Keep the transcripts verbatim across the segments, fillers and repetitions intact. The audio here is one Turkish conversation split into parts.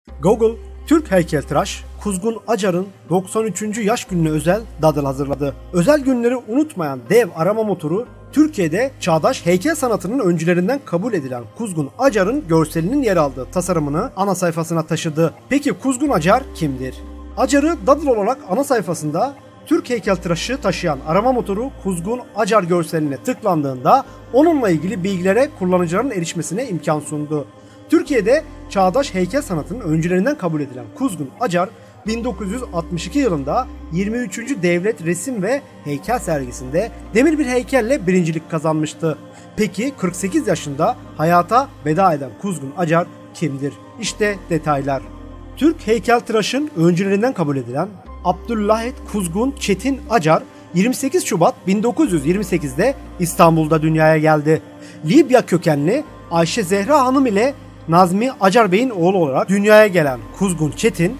Google, Türk heykeltıraş Kuzgun Acar'ın doksan üçüncü yaş gününe özel dadıl hazırladı. Özel günleri unutmayan dev arama motoru, Türkiye'de çağdaş heykel sanatının öncülerinden kabul edilen Kuzgun Acar'ın görselinin yer aldığı tasarımını ana sayfasına taşıdı. Peki Kuzgun Acar kimdir? Acar'ı dadıl olarak ana sayfasında Türk heykeltıraşı taşıyan arama motoru Kuzgun Acar görseline tıklandığında onunla ilgili bilgilere kullanıcıların erişmesine imkan sundu. Türkiye'de çağdaş heykel sanatının öncülerinden kabul edilen Kuzgun Acar, bin dokuz yüz altmış iki yılında yirmi üçüncü Devlet Resim ve Heykel Sergisi'nde demir bir heykelle birincilik kazanmıştı. Peki kırk sekiz yaşında hayata veda eden Kuzgun Acar kimdir? İşte detaylar. Türk heykeltıraşın öncülerinden kabul edilen Abdülahit Kuzgun Çetin Acar, yirmi sekiz Şubat bin dokuz yüz yirmi sekizde İstanbul'da dünyaya geldi. Libya kökenli Ayşe Zehra Hanım ile Nazmi Acar Bey'in oğlu olarak dünyaya gelen Kuzgun Çetin,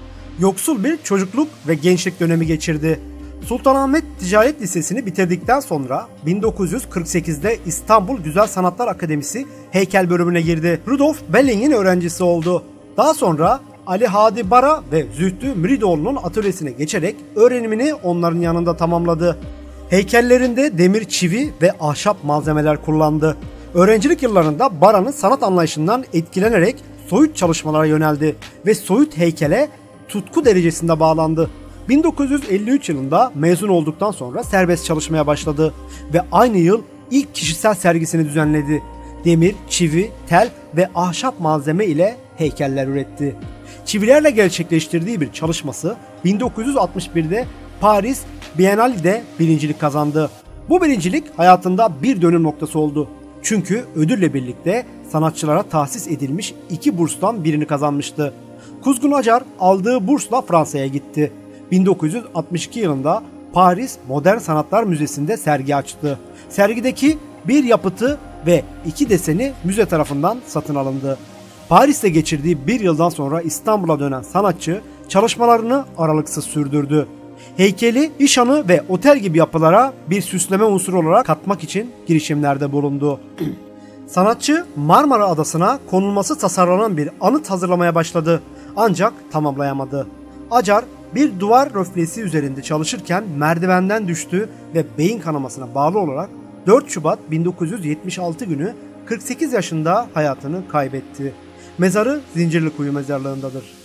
yoksul bir çocukluk ve gençlik dönemi geçirdi. Sultanahmet Ticaret Lisesi'ni bitirdikten sonra bin dokuz yüz kırk sekizde İstanbul Güzel Sanatlar Akademisi heykel bölümüne girdi. Rudolf Belling'in öğrencisi oldu. Daha sonra Ali Hadi Bara ve Zühtü Müridoğlu'nun atölyesine geçerek öğrenimini onların yanında tamamladı. Heykellerinde demir, çivi ve ahşap malzemeler kullandı. Öğrencilik yıllarında Bara'nın sanat anlayışından etkilenerek soyut çalışmalara yöneldi ve soyut heykele tutku derecesinde bağlandı. bin dokuz yüz elli üç yılında mezun olduktan sonra serbest çalışmaya başladı ve aynı yıl ilk kişisel sergisini düzenledi. Demir, çivi, tel ve ahşap malzeme ile heykeller üretti. Çivilerle gerçekleştirdiği bir çalışması bin dokuz yüz altmış birde Paris Biennale'de birincilik kazandı. Bu birincilik hayatında bir dönüm noktası oldu. Çünkü ödülle birlikte sanatçılara tahsis edilmiş iki burstan birini kazanmıştı. Kuzgun Acar aldığı bursla Fransa'ya gitti. bin dokuz yüz altmış iki yılında Paris Modern Sanatlar Müzesi'nde sergi açtı. Sergideki bir yapıtı ve iki deseni müze tarafından satın alındı. Paris'te geçirdiği bir yıldan sonra İstanbul'a dönen sanatçı çalışmalarını aralıksız sürdürdü. Heykeli, işhanı ve otel gibi yapılara bir süsleme unsuru olarak katmak için girişimlerde bulundu. Sanatçı Marmara Adası'na konulması tasarlanan bir anıt hazırlamaya başladı ancak tamamlayamadı. Acar bir duvar röflesi üzerinde çalışırken merdivenden düştü ve beyin kanamasına bağlı olarak dört Şubat bin dokuz yüz yetmiş altı günü kırk sekiz yaşında hayatını kaybetti. Mezarı Zincirlikuyu mezarlığındadır.